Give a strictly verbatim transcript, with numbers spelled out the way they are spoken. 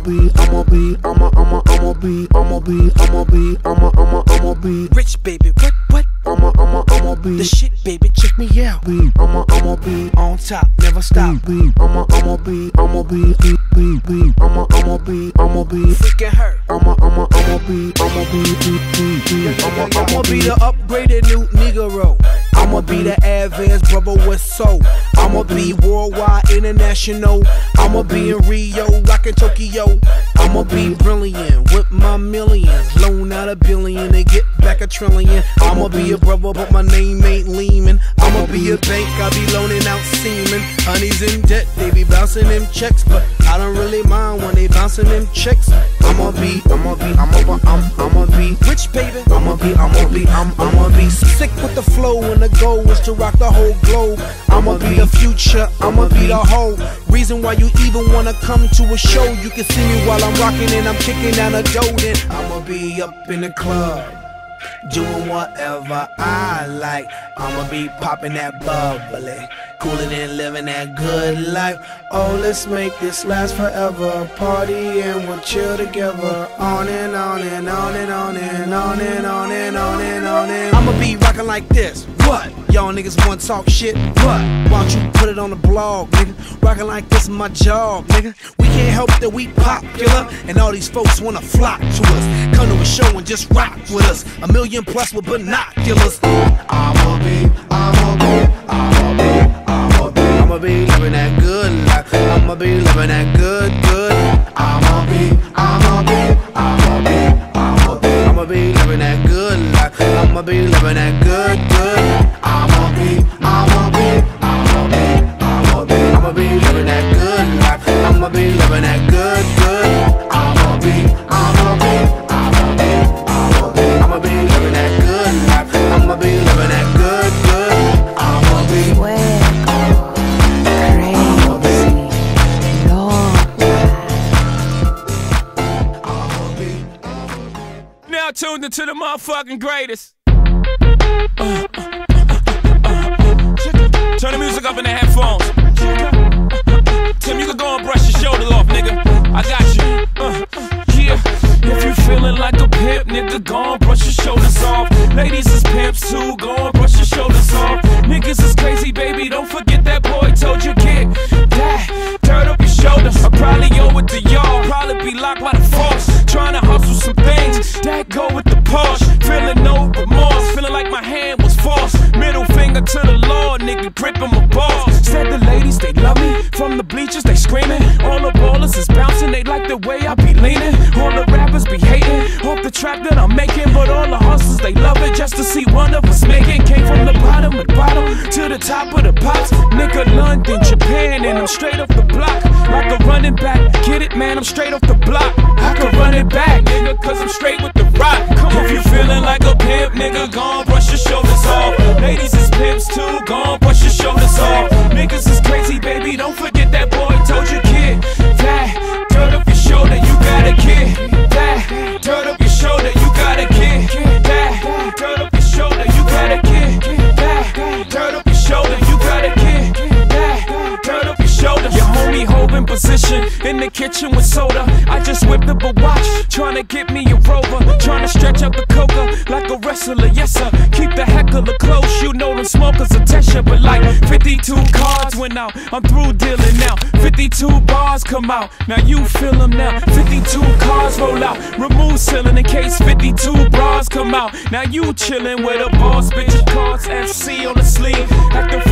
be, I'ma be, I'ma, I'ma, I'ma be, I'ma be, I'ma be, I'ma, I'ma, I'ma be rich, baby. What, what? I'ma, I'ma, I'ma be the shit, baby. Check me out. Be, I'ma, I'ma be on top, never stop. Be, I'ma, I'ma be, I'ma be, be, be, be, I'ma, I'ma be, I'ma be freaking hurt. I'ma, I'ma, I'ma be, I'ma be, be, be, be, I'ma, I'ma be the upgraded new Negro. I'ma be the advanced brother with soul. I'ma be worldwide, international. I'ma be in Rio, rockin' Tokyo. I'ma be brilliant with my millions. Loan out a billion and get back a trillion. I'ma be a brother, but my name ain't Lehman. I'ma be a bank, I be loaning out semen. Honey's in debt, they be bouncing them checks, but I don't really mind when they bouncing them checks. I'ma be, I'ma be, I'ma, I'm, I'ma be rich, baby. I'ma be, I'ma be, I'm, I'ma be sick with the flow, and the goal is to rock the whole globe. I'ma be the future, I'ma be the whole reason why you even wanna come to a show. You can see me while I'm rocking and I'm kicking down a dough. Then I'ma be up in the club, doing whatever I like. I'ma be popping that bubbly, cooling and living that good life. Oh, let's make this last forever. Party and we'll chill together. On and on and on and on and on and on and on and on and I'ma be rocking like this. What? Y'all niggas wanna talk shit? What? Why don't you put it on the blog, nigga? Rocking like this is my job, nigga. We can't help that we popular, and all these folks wanna flock to us. Come to a show and just rock with us. A million plus with binoculars. I'ma be, I'ma be, I'ma be, I'ma be, I'ma be living that good life. I'ma be living that good, good. I'ma be, I'ma be, I'ma be, I'ma be, I'ma be living that good life. I'ma be living that good, good. I'ma be, I'ma be, I'ma be, I'ma be, I'ma be living that good life. I'ma be living that good, good. I'ma be, I'ma be, I'ma be, I'ma be, I'ma be living that good life. I'ma be living that good, good. I'ma be crazy, long now tuned into the motherfucking greatest. Uh, uh, uh, uh, uh. Turn the music up in the headphones. Tim, you can go and brush your shoulder off, nigga. I got you. Uh, yeah. If you feeling like a pimp, nigga, go and brush your shoulders off. Ladies is pimps too, go and brush your shoulders off. Niggas is crazy, baby, don't forget that boy told you get that. Turn up your shoulders. I probably owe it to y'all. Probably be locked by the force. Trying to hustle some things that go with the Porsche. Feeling no remorse, feeling like my hand was forced. Middle finger to the Lord, nigga, gripping my balls. Said the ladies, they love me. From the bleachers, they screaming. All the ballers is bouncing, they like the way I be leaning. All the rappers be hating off the trap that I'm making, but all the hustlers, they love it just to see one of us making. Came from the bottom of the bottom to the top of the pops. Nigga, London, Japan, and I'm straight off the block. Like a running back, get it, man, I'm straight off the block. I can run it back, nigga, cause I'm straight with the rock. Come on, if you feeling like a pimp, nigga, go on, brush your shoulders off. Ladies is pimps too, go on, brush your shoulders off. Niggas is crazy, baby, don't forget that boy told you, kid. That, turn up your shoulder, you got a kid. That, turn up your shoulder, you got a kid. That, turn up your shoulder, you got a kid. That, turn up your shoulder, you got a kid. That, turn up your shoulder. Your homie holding position in the kitchen with soda. I just whipped up a watch, trying to get me a Rover. Trying to stretch out the coca like a wrestler, yes sir. Keep the heckler close, you know them smokers attention. But like fifty-two cards went out, I'm through dealing now. fifty-two bars come out, now you feel them now. fifty-two cars roll out, remove ceiling in case fifty-two bras come out. Now you chillin' with a boss, bitch, cards F C on the sleeve. Acting